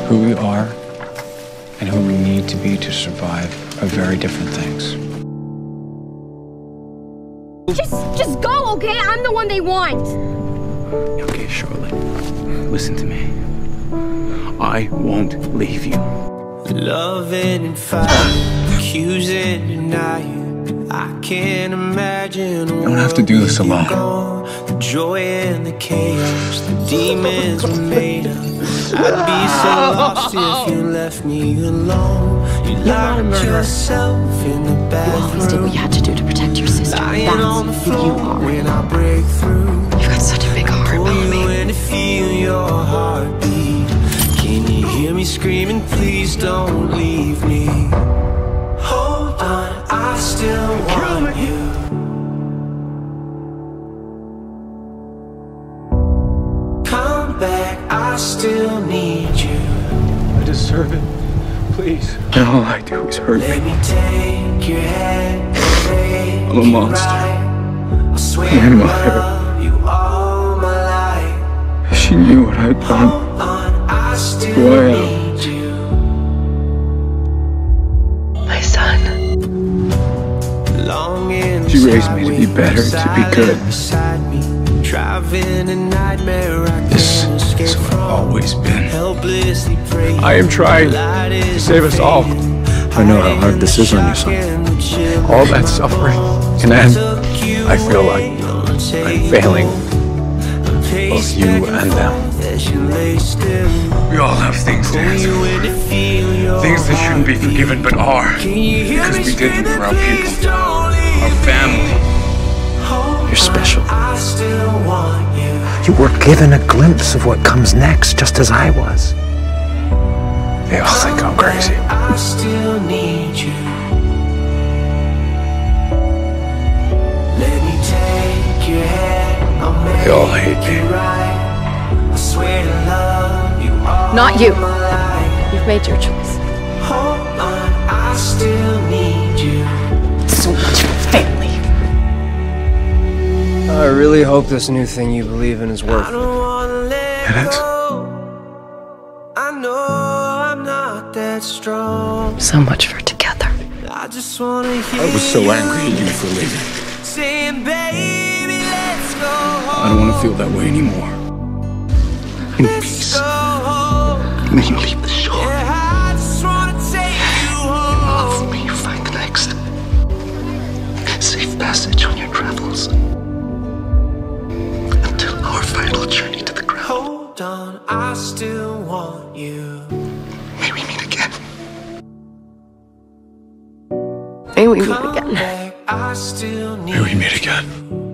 Who we are and who we need to be to survive are very different things. Just go, okay? I'm the one they want. Okay, Charlotte, listen to me. I won't leave you. Loving and fighting, accusing, denying. I can't imagine. You don't have to do this alone. The joy and the chaos, the demons were made up. I'd be so lost if you left me alone. You locked yourself in the bathroom. You always did what you had to do to protect your sister. That's who you are. When I break through, You've got such a big heart, Bellamy. and to feel your heartbeat. Can you hear me screaming? Please don't leave me. Hold on, I still want you. Come back, I still need you. I deserve it. Please. And all I do is hurt Let me. me take your hand and I'm a monster. I swear And I my hair. love you all my life. She knew what I'd done. Hold on, I still Who I am. need you. My son. Longing She raised me to be better, to be good. beside me, driving a nightmare I This can't is escape what I've from. always been. Helplessly praying. I am trying Light to is save us all. I know how hard this is on your son. All that suffering, and then I feel like I'm failing both you and them. We all have things to answer for. Things that shouldn't be forgiven but are. Because we did them for our people, our family. You're special. I still want you. You were given a glimpse of what comes next, just as I was. They all think I'm crazy. I still need you. Let me take your hand. I'll make They all hate it me. right. I swear to love you all Not you. my life. You've made your choice. Hold on, I still need you. So much for family. I really hope this new thing you believe in is worth I it. don't wanna let It is. go. I know I'm not that strong. So much for together. I just wanna hear I was so angry at you for leaving. saying, baby, let's go home. I don't want to feel that way anymore. In peace. Go home. And then you leave the shore. Yeah, I just wanna take you home. For me, you find the next safe passage on your travels. Until our final journey to the ground. Hold on, I still want you. May we meet again. May we meet Come again. back, I still need May we meet again.